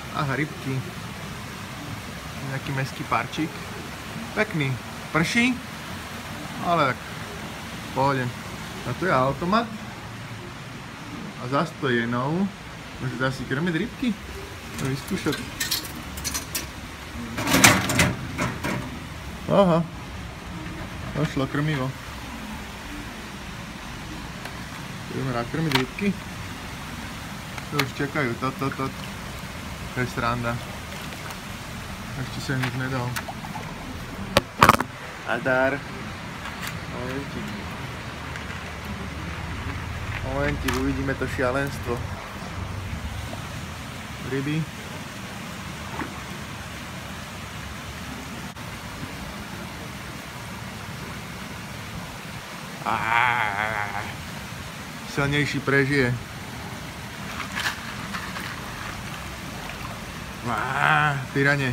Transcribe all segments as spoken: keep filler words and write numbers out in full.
Aha, rybky. Nejaký mestský parčík. Pekný. Prší? Ale tak pohode. A tu je automat. A zase to je nou. Môže dá si krmiť rybky? To vyskúšať. Aha. Došlo krmivo. Budeme nakrmiť rybky. To už čakajú, to, to, to. To je sranda. Ešte sa nič nedal. Adar. Momentík. Momentík, uvidíme to šialenstvo. Ryby. Aaaa. Silnejší prežije. Aaaa, tyranie.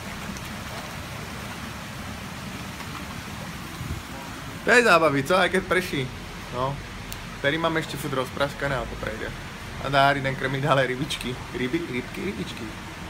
To je zábavy, co? Aj keď prší. No. Tady máme ešte furt rozpraskané a to prejde. A dá jeden krmiť ďalej rybičky. Ryby, rybky, rybičky.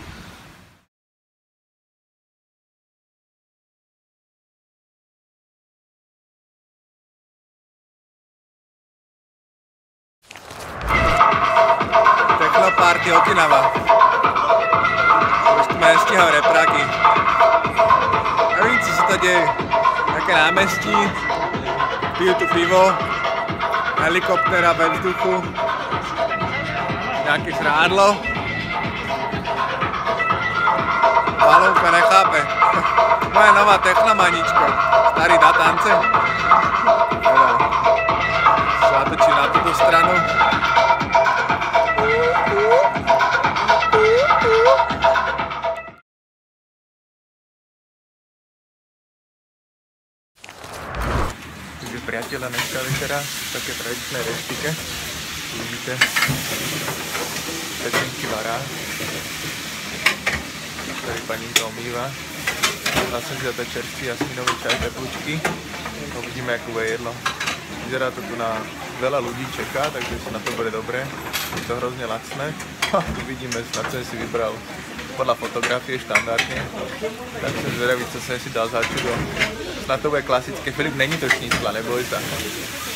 Teklo party Okinawa. Trošku ma nestíhal repráky. Nevím, co sa to deje. Také námestí. Pijú tu pivo. Helikoptéra ve vzduchu. Nejaké žrádlo. Balónka nechápe. Moja nová technomanička. Starý dá tance. Zatočí na túto stranu. Takže priateľa, dneska večera také tradičné reštike. Vidíte pečenky vará. Tady paninka omýva. Dá som si dať čerstvý jasminový čaj, teplúčky. Uvidíme, ako bude jedlo. Vyzerá to tu na veľa ľudí čeká, takže si na to bude dobré. Je to hrozne lacné. Uvidíme, na čo si vybral podľa fotografie štandardne. Tak som zvedavý, co som si dal za čudo. Snad to bude klasické. Filip, není to šnícla, neboj sa.